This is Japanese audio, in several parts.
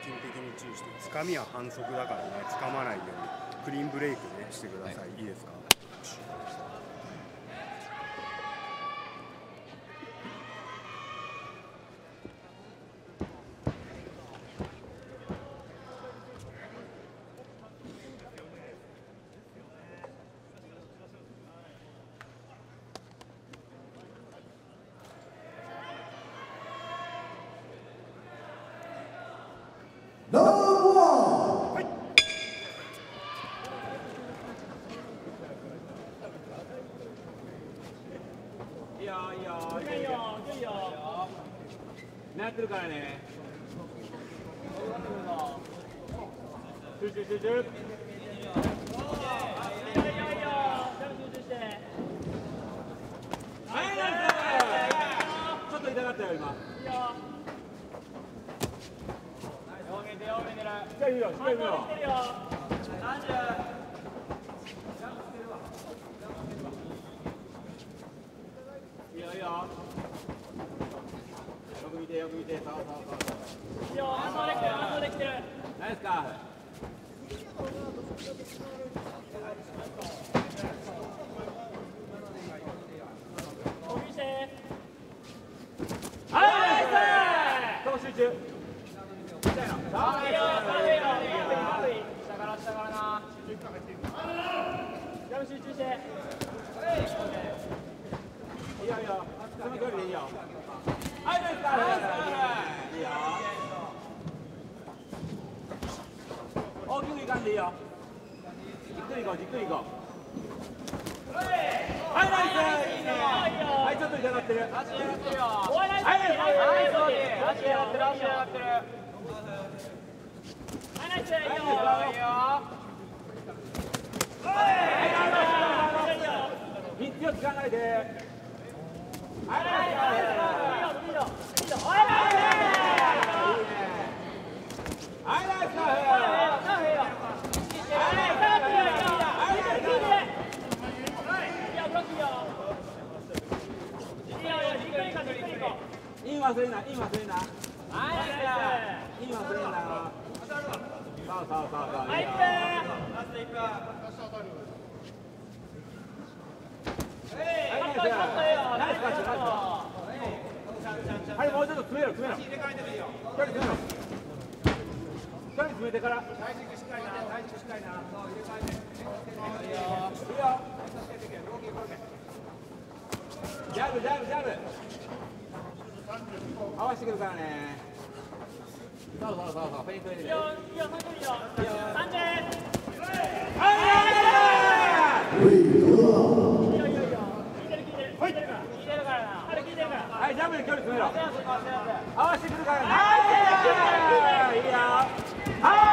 筋的に注意して、つかみは反則だからね、つかまないようにクリーンブレイクねしてください。いいですか？ 狙ってるからね。集中集中。ちょっと痛かったよ今。しっかり見ろしっかり見ろ。いいよいいよ。よく見てよく見て。そうそうそう。いいよ。反応できてる反応できてる。ナイスか。はいナイス。集中。下からな。やる集中して。いいよいいよ。その距離でいいよ。はいナイスか。いいよ。大きくいかんでいいよ。じっくりいこうじっくりいこう。はいナイス。はいちょっと痛がってる。足上がってるよ。はいナイス。足上がってる足上がってる。はいナイス。いいよ。3つをつかないで。はいナイス。はいナイス。イン忘れんな、イン忘れんな。イン忘れんな。そうそうそうそう。いいよ。ラスト1分。ナイスカッチ、ナイス。はい、もうちょっと詰めろ、詰めろ。距離詰めろ。距離詰めてから。体軸しっかりな、体軸しっかりな。そう、入れ替えて。いいよ。いいよ。ジャブ、ジャブ、ジャブ。合わせてくるからね。そうそうそうそう、フェイント入れて。いいよ、いいよ、本当にいいよ。いいよ。30。はい。いいよ、いいよ。聞いてる、聞いてる。聞いてるから。聞いてるからな。あれ聞いてるから。はい、ジャブで距離詰めろ。合わせてくるからね。はい。いいよ。はい。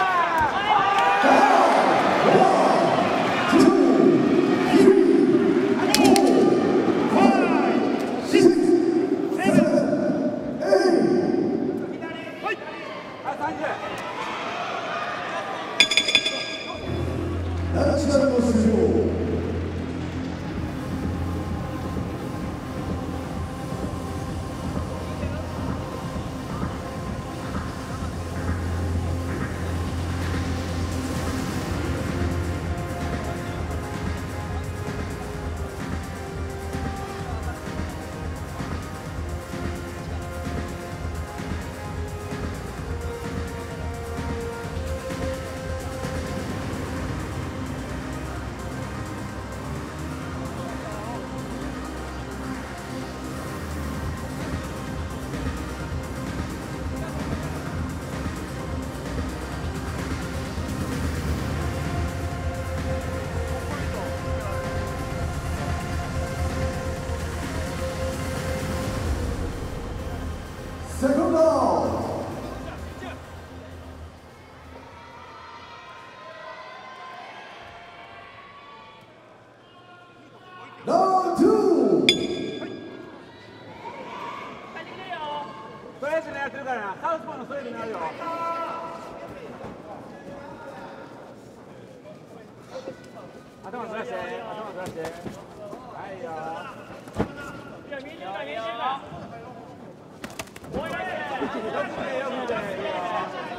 Second round. Round 2. ストレート狙ってるからな。サウスポーのストレートになるよ。頭ずらして、頭ずらして。はいよ。いや、見えてるか、見えてるか。おい、よく見て、いいよ。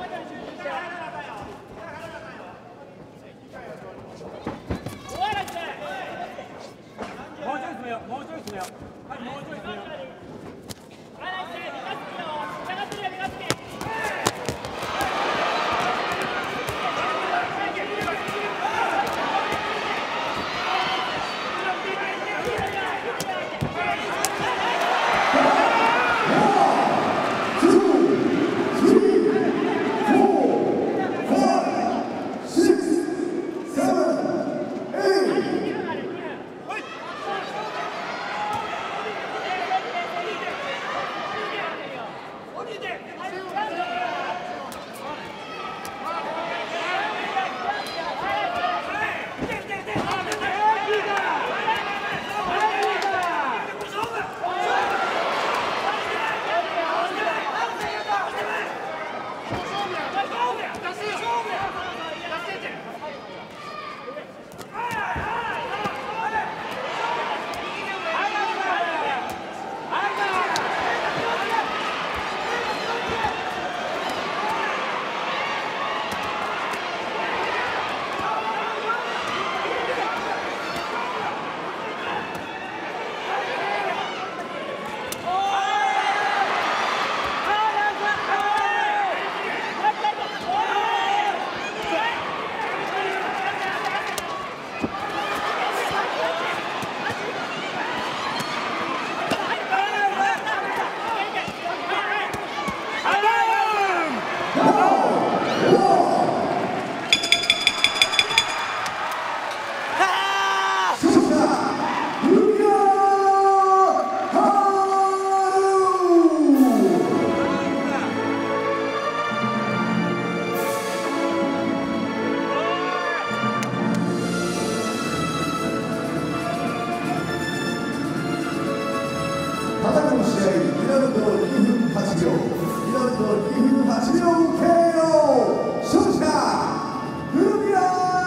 ラウンド2分8秒、2ラウンド2分8秒 KO 勝者古宮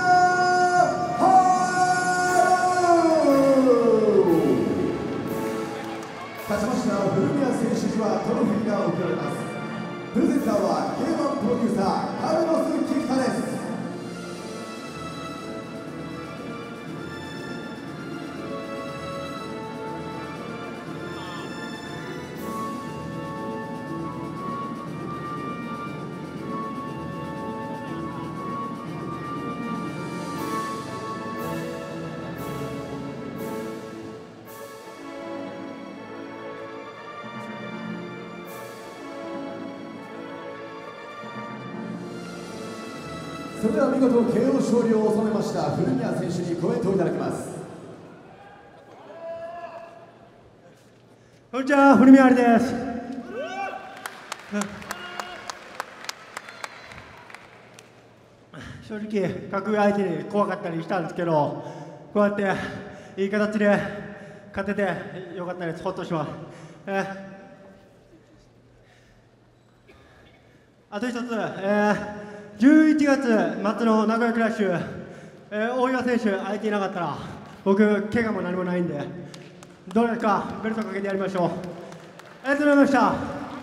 勝ちました古宮選手にはトロフィーが贈られます。プレゼンターは K1 プロデューサーカルロス・キクタです。それでは見事 KO 勝利を収めました古宮選手にコメントをいただきます。 こんにちは、古宮ありです。正直、格上相手に怖かったりしたんですけど、こうやっていい形で勝ててよかったです。ほっとします。あと一つ、11月末の名古屋クラッシュ、大岩選手相手いなかったら僕、怪我も何もないんで、どれかベルトかけてやりましょう。ありがとうございました。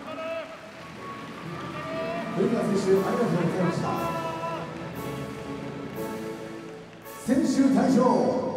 古宮選手、ありがとうございました。選手退場。